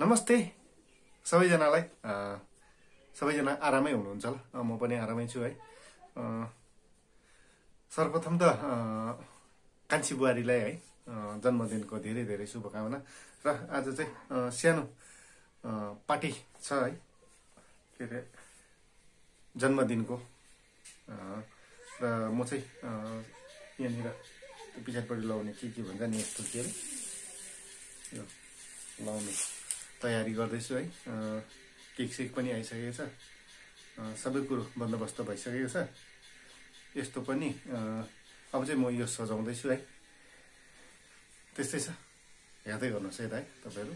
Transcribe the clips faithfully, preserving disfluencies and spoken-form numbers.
नमस्ते सबैजनालाई। सबैजना आरामै हुनुहुन्छ ल, म पनि आरामै छु है। सर्वप्रथम त कान्छी बुहारीलाई है जन्मदिनको धेरै धेरै शुभकामना। र आज चाहिँ सानो पार्टी छ है, के अरे जन्मदिनको। र म चाहिँ यहाँनिर पछाडिपट्टि लाउने के के भन्छ नि, यस्तो के अरे यो लाउने तयारी गर्दैछु है। केक सेक पनि आइसकेको छ, सबै कुरो बन्दोबस्त भइसकेको छ। यस्तो पनि अब चाहिँ म यो सजाउँदैछु है। त्यस्तै छ, हेर्दै गर्नुहोस् है त है तपाईँहरू।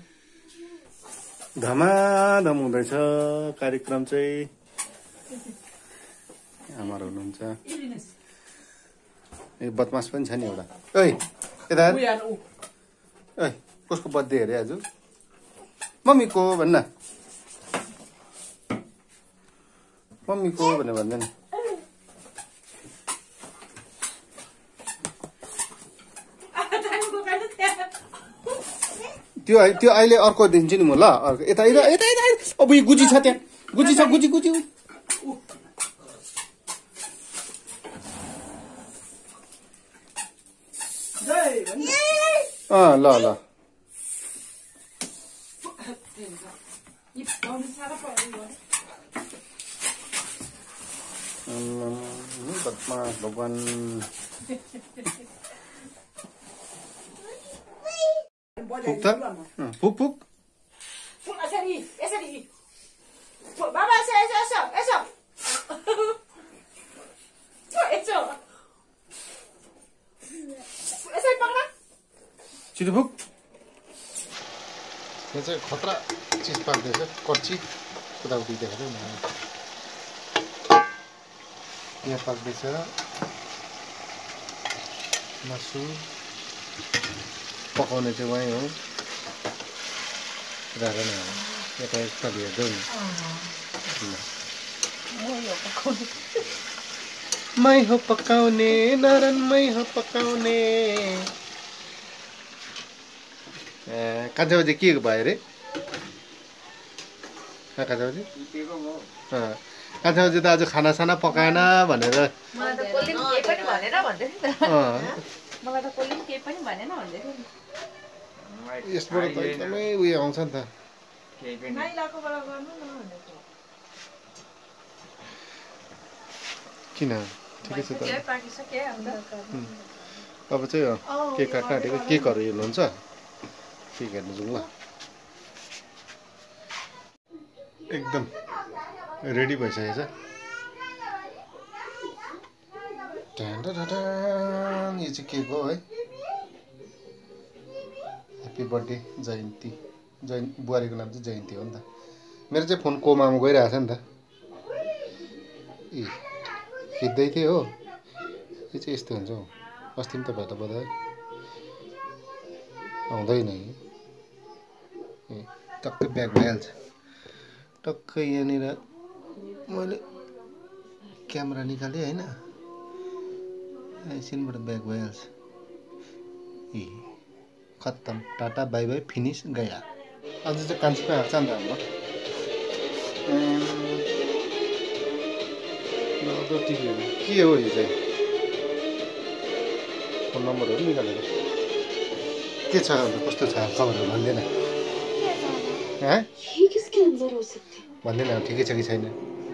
धमाधम हुँदैछ कार्यक्रम चाहिँ। आमाहरू हुनुहुन्छ, ए बदमास पनि छ नि एउटा। ओइ यता ओइ कसको बर्थडे अरे आज? मम्मीको भन्न, मम्मीको भनेर भन्दैन। त्यो त्यो अहिले अर्को दिन्छु नि म ल। अर्को यता यता यता यता अब यो गुजी छ, त्यहाँ गुजी छ, गुजी गुजी अँ ल ल बदमास भगवान। पुग त पुग पुग यसरी यसरी बाबा यसो यसो यसो यसो यसो यसरी पक्रा छिटो पुग। यो चाहिँ खतरा चिज पाक्दैछ, कच्ची उताउति देखाएको यहाँ पाक्दैछ मासु। पकाउने चाहिँ वहीँ हो, राजा नै हो। यता एकताल हेर्दै नि मै हो पकाउने, नारायण मै हो पकाउने। ए कान्छा बाजे के भयो अरे? कान्छा बाजे कान्छा बाजे त आज खानासाना पकाएन भनेर यसबाट त एकदमै उयो आउँछ नि त। किन ठिकै छ त। अब चाहिँ केक काट्न आँटेको, केकहरू हेर्नुहुन्छ, केक हेर्नु जाउँ ल। एकदम रेडी भइसकेछ। यो चाहिँ केक हो है। ह्याप्पी बर्थडे जयन्ती। जयन् बुहारीको नाम चाहिँ जयन्ती हो नि त। मेरो चाहिँ फोन कोमामा गइरहेछ नि त। ए खिच्दै थिएँ हो, यो चाहिँ यस्तो हुन्छ हौ। अस्ति पनि तपाईँहरूलाई बताएँ, आउँदैन है। ए टक्कै ब्याग भइहाल्छ। टक्कै यहाँनिर मैले क्यामेरा निकालेँ होइन, एकछिनबाट ब्याग भइहाल्छ। ए खत्तम, टाटा बाई बाई, फिनिस गया। आज चाहिँ कान्छीको आएको छ नि त हाम्रो। के हो यो चाहिँ? फोन नम्बरहरू निकालेर के छ अन्त, कस्तो छ खबरहरू भन्दैन? भन्दैन ठिकै छ कि छैन?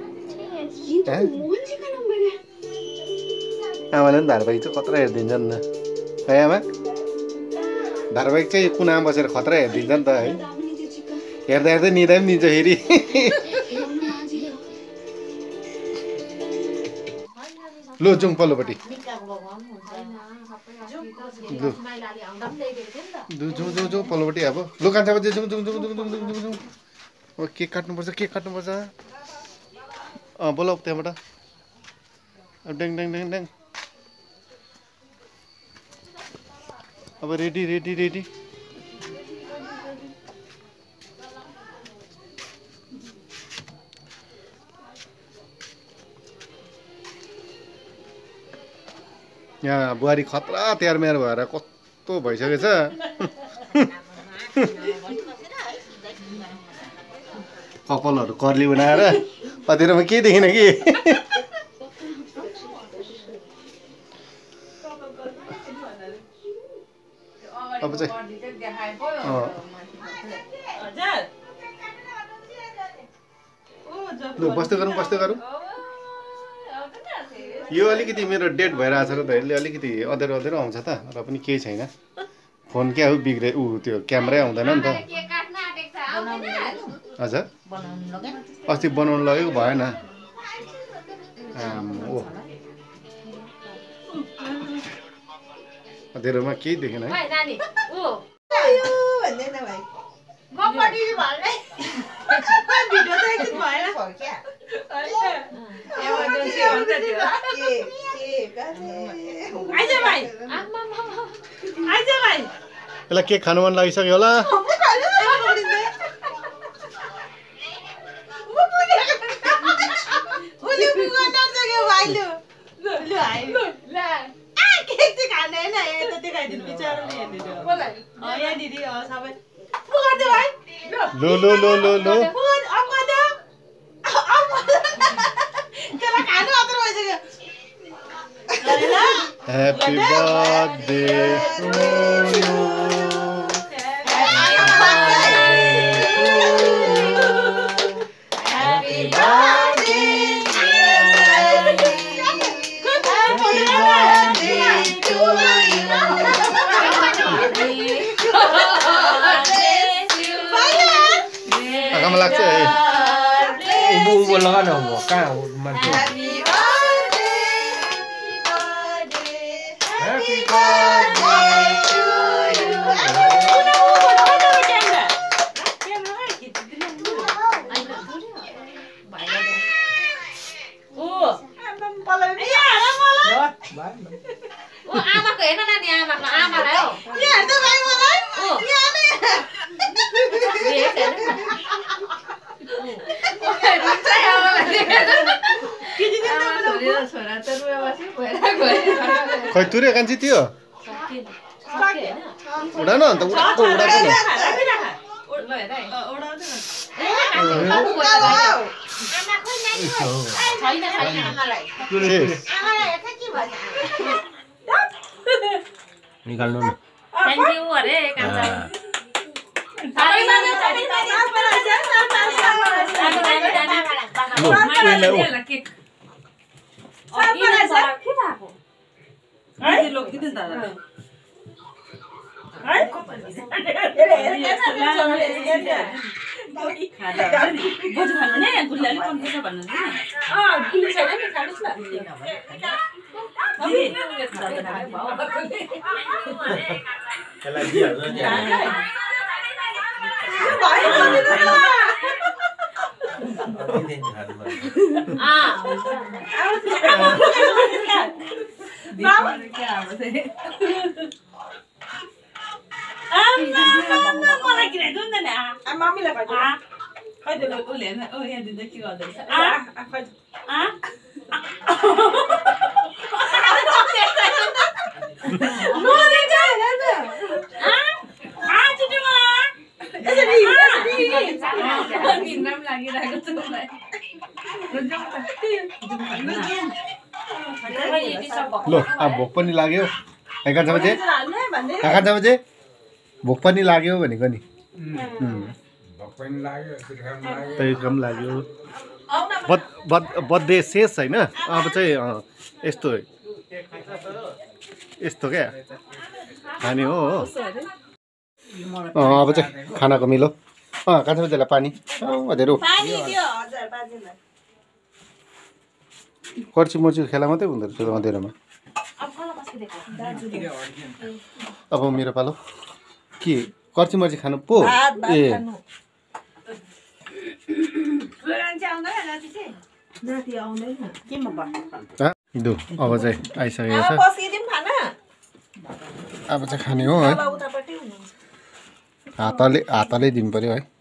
आमाले पनि धारावाहिक चाहिँ खतरा हेरिदिन्छ नि त है आमा। धारावाहिक चाहिँ कुनामा बसेर खतरा हेरिदिन्छ नि त है। हेर्दा हेर्दै निदा पनि दिन्छ फेरि। लु जाउँ पल्लोपट्टि। लु जाउँ जाउँ जाउँ पल्लोपट्टि। अब लु कान्छा बजे जाउँ जाउँ जाउँ जाउँ जाउँ जाउँ जाउँ। अब केक काट्नुपर्छ, केक काट्नुपर्छ। अँ बोलाऊ त्यहाँबाट। अब ड्याङ ड्याङ ड्याङ ड्याङ। अब रेडी रेडी रेडी। यहाँ बुहारी खतरा तयार म्यार भएर कस्तो भइसकेछ। कपालहरू कर्ली बनाएर अधेरोमा केही देखिन कि अब चाहिँ लु बस्दै गरौँ बस्दै गरौँ यो अलिकति मेरो डेट भइरहेछ र त यसले अलिकति अँध्यारो अँध्यारो आउँछ त र पनि केही छैन फोन क्या हो बिग्रे ऊ त्यो क्यामेरै आउँदैन नि त हजुर अस्ति बनाउनु लगेको भएन ओ अँध्यारोमा केही देखेन है यसलाई केक खानु मन लागिसक्यो होला लो लो लो लो लो Happy birthday to you. Happy birthday, dear Daddy. Happy birthday to you. Kamu लाग्छ है उबु उबु लगाउनु हो कहाँ मान्छे Happy birthday to you. आमाको हेर्न न नि आमाको आमालाई हो खै तुरे कान्छी त्यो उडान अन्त उडाको उडाको निकाल्नु न थ्याङ्क यू अरे कान्छा लो अब भोक पनि लाग्यो कान्छा बजे कान्छा बजे भोक पनि लाग्यो भनेको नि त्यही काम लाग्यो बर्थडे शेष होइन अब चाहिँ यस्तो यस्तो क्या खाने हो अब चाहिँ खानाको मिलो अँ कान्छा बजेलाई पानी धेरै कर्ची मर्चीको खेला मात्रै हुँदो रहेछ अँधेरोमा अब मेरो पालो के कर्ची मर्ची खानु पो ए दु अब चाहिँ आइसकेको छ अब चाहिँ खाने हो है हातले हातले दिनु पर्यो है